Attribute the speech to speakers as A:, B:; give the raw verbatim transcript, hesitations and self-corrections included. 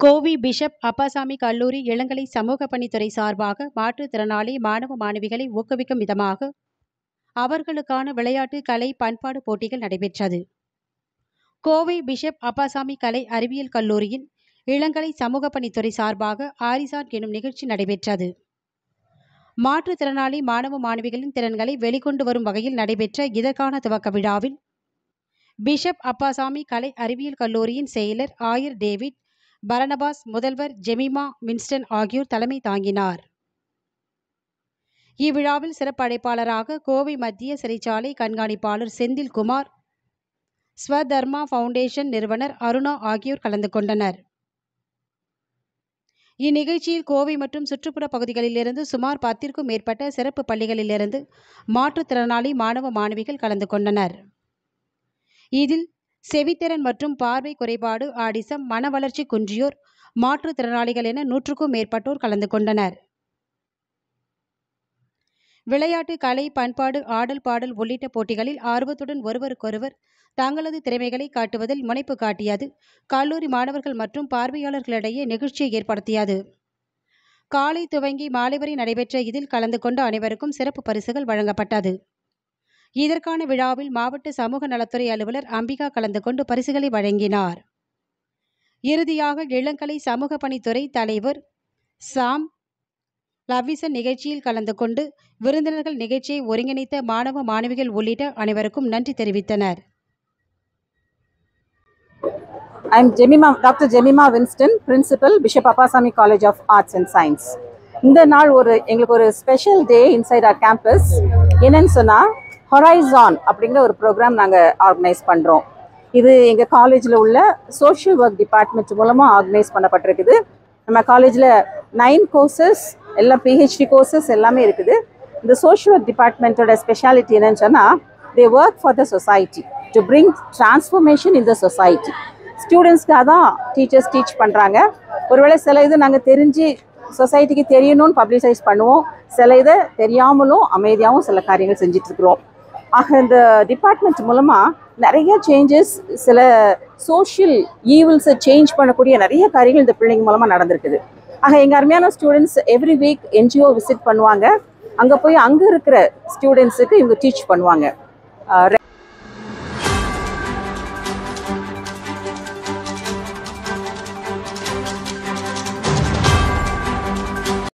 A: Kovai bishop Appasamy கல்லூரி இளங்கலை சமூக பணித்துறை சார்பாக மாற்றுத்திறனாளி மாணவ மாணவிகளை ஊக்குவிக்கும் விதமாக அவர்களுக்கான விளையாட்டு கலை பண்பாடு போட்டிகள் நடைபெற்றது. கோவை பிஷப் அப்பாசாமி கலை அறிவியல் கல்லூரியின் இளங்கலை சமூக பணித்துறை சார்பாக ஆரிசான் எனும் நிகழ்ச்சி நடைபெற்றது. மாற்றுத்திறனாளி மாணவ மாணவிகளின் திறன்களை வெளிக்கொண்டு வரும் வகையில் நடைபெற்ற இதற்கான துவக்க விழாவில் பிஷப் அப்பாசாமி கலை அறிவியல் கல்லூரியின் செயலர் ஆயர் டேவிட் பரனபாஸ், முதல்வர் ஜெமிமா வின்ஸ்டன் ஆகியோர் தலைமை தாங்கினார். இவ்விழாவில் சிறப்பு அழைப்பாளராக கோவை மத்திய சிறைச்சாலை கண்காணிப்பாளர் செந்தில்குமார், ஸ்வதர்மா ஃபவுண்டேஷன் நிறுவனர் அருணா ஆகியோர் கலந்து கொண்டனர். இந்நிகழ்ச்சியில் கோவை மற்றும் சுற்றுப்புற பகுதிகளிலிருந்து சுமார் பத்திற்கும் மேற்பட்ட சிறப்பு பள்ளிகளிலிருந்து மாற்றுத்திறனாளி மாணவ மாணவிகள் கலந்து கொண்டனர். இதில் செவித்திறன் மற்றும் பார்வை குறைபாடு, ஆடிசம், மன வளர்ச்சி குன்றியோர், மாற்றுத்திறனாளிகள் என நூற்றுக்கும் மேற்பட்டோர் கலந்து கொண்டனர். விளையாட்டு, கலை, பண்பாடு, ஆடல், பாடல் உள்ளிட்ட போட்டிகளில் ஆர்வத்துடன் ஒருவருக்கொருவர் தங்களது திறமைகளை காட்டுவதில் முனைப்பு காட்டியது கல்லூரி மாணவர்கள் மற்றும் பார்வையாளர்களிடையே நிகழ்ச்சியை ஏற்படுத்தியது. காலை துவங்கி மாலை வரை நடைபெற்ற இதில் கலந்து கொண்ட அனைவருக்கும் சிறப்பு பரிசுகள் வழங்கப்பட்டது. இதற்கான விழாவில் மாவட்ட சமூக நலத்துறை அலுவலர் அம்பிகா கலந்து கொண்டு பரிசுகளை வழங்கினார். இறுதியாக இளங்கலை சமூக பணித்துறை தலைவர் சாம் லவ்விசன் நிகழ்ச்சியில் கலந்து கொண்டு விருந்தினர்கள் நிகழ்ச்சியை ஒருங்கிணைத்த மாணவ மாணவிகள் உள்ளிட்ட அனைவருக்கும் நன்றி தெரிவித்தனர்.
B: I am Jemima, Doctor Jemima Winston, Principal, Bishop Appasamy College of Arts and Science. இந்த நாள் ஒரு எங்களுக்கு ஒரு special day inside our campus. என்னன்னு சொன்னால் ஹொரைசான் அப்படிங்கிற ஒரு ப்ரோக்ராம் நாங்கள் ஆர்கனைஸ் பண்ணுறோம். இது எங்கள் காலேஜில் உள்ள சோஷியல் ஒர்க் டிபார்ட்மெண்ட் மூலமாக ஆர்கனைஸ் பண்ணப்பட்டிருக்குது. நம்ம காலேஜில் நைன் கோர்சஸ் எல்லாம் பிஹெச்டி கோர்சஸ் எல்லாமே இருக்குது. இந்த சோஷியல் ஒர்க் டிபார்ட்மெண்ட்டோட ஸ்பெஷாலிட்டி என்னன்னு சொன்னால் they work for the society to bring transformation in the society. ஸ்டூடெண்ட்ஸ்க்காக தான் டீச்சர்ஸ் டீச் பண்ணுறாங்க. ஒருவேளை சில இது நாங்கள் தெரிஞ்சு சொசைட்டிக்கு தெரியணும்னு பப்ளிசைஸ் பண்ணுவோம், சில இதை தெரியாமலும் அமைதியாகவும் சில காரியங்கள் செஞ்சிட்ருக்குறோம். ஆக இந்த டிபார்ட்மெண்ட் மூலமாக நிறைய சேஞ்சஸ், சில சோஷியல் ஈவில்ஸை சேஞ்ச் பண்ணக்கூடிய நிறைய காரியங்கள் இந்த பிள்ளைங்க மூலமாக நடந்திருக்குது. ஆக எங்கள் அருமையான students every week NGO visit பண்ணுவாங்க. அங்கே போய் அங்கே இருக்கிற ஸ்டூடெண்ட்ஸுக்கு இவங்க டீச் பண்ணுவாங்க.